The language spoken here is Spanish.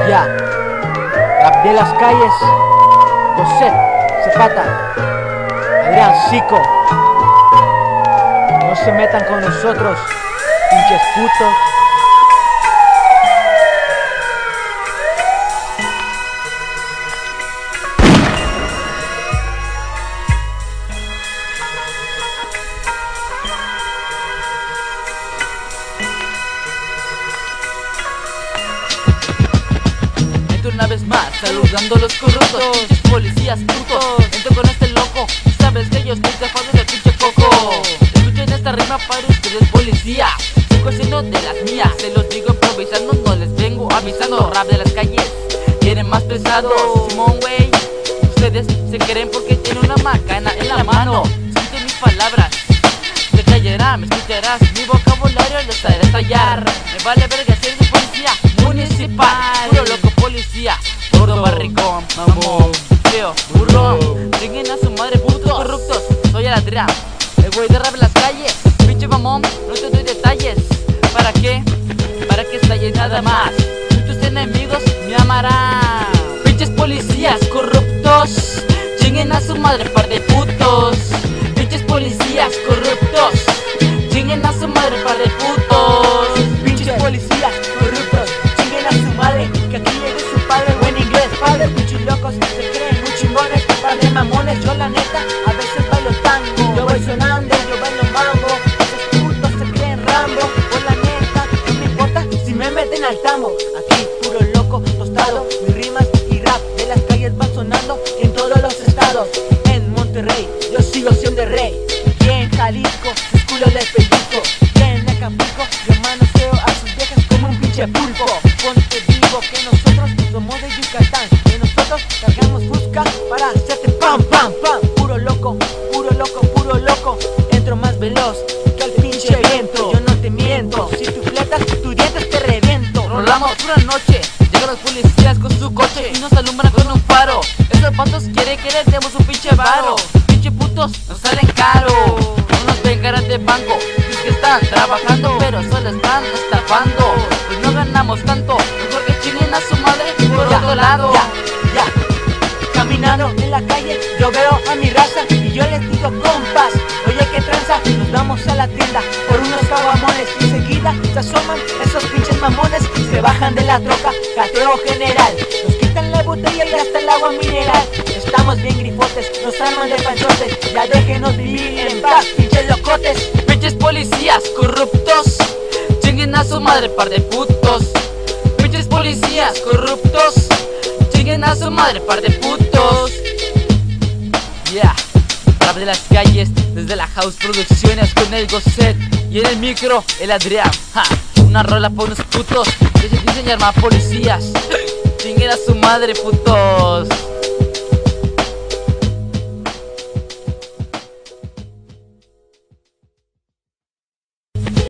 Ya, rap de las calles, José Zapata, Adrián Zico. No se metan con nosotros, pinches putos. Una vez más, saludando a los corruptos, pinches policías putos. Entro con este loco, sabes que yo estoy zafado del pinche coco. Escuchen esta rima para ustedes, policía. 100% de las mías, se los digo improvisando, no les vengo avisando. Rap de las calles, tienen más pesados. Simón, wey, ustedes se creen porque tienen una macana en la mano. Escuchen mis palabras, te callarás, me escucharás. Mi vocabulario les hará estallar. Me vale verga ser de policía municipal, puro loco policía, gordo barricón, mamón, feo, burrón. Chinguen a su madre putos corruptos, soy el Adrián, el güey de rap en las calles. Pinche mamón, no te doy detalles. ¿Para qué? Para que estalles nada más. Tus enemigos me amarán. Pinches policías corruptos, chinguen a su madre par de putos. Pinches policías corruptos, chinguen a su madre par de putos. Pinches policías corruptos, chinguen a su madre, que aquí llegue su padre. Buen inglés, padre, pinches locos, se creen muy chingones, par de mamones. Yo la neta, a veces bailo tango. Yo voy sonando, yo bailo mambo. Esos putos se creen Rambo. Por la neta, no me importa si me meten al tambo. Aquí puro loco, tostado, mis rimas y rap de las calles van sonando en todos los estados. En Monterrey, yo sigo siendo el rey. Y en Jalisco, sus culos les pellizco. Y en Acapulco, yo manoseo a sus viejas como un pinche pulpo. Ponte vivo que nosotros somos de Yucatán, que nosotros cargamos busca para hacerte pam, pam, pam. Puro loco, puro loco, puro loco. Entro más veloz que el pinche viento. Yo no te miento, si tú fletas, tus dientes te reviento. Rolamos una noche, llegan los policías con su coche y nos alumbran con un faro. Esos patos quieren que les demos un pinche varo. Pinche putos nos salen caro. No nos ven caras de banco, es que están trabajando pero solo están estafando. Pues no ganamos tanto, mejor que chinguen a su madre por otro lado. Ya, caminando en la calle, yo veo a mi raza y yo les digo compas, oye qué tranza, nos vamos a la tienda por unos caguamones. Y enseguida se asoman esos pinches mamones, se bajan de la troca, cateo general, nos quitan la botella y hasta el agua mineral. Estamos bien grifotes, nos arman de panchotes, ya déjenos vivir en paz, pinches locotes. Pinches policías corruptos, chinguen a su madre par de putos. Pinches policías corruptos, chinguen a su madre par de putos. Yeah, rap de las calles desde la House Producciones con el Gosset y en el micro el Adrián. Una rola pa' unos putos que se dicen llamar policías. Chinguen a su madre putos.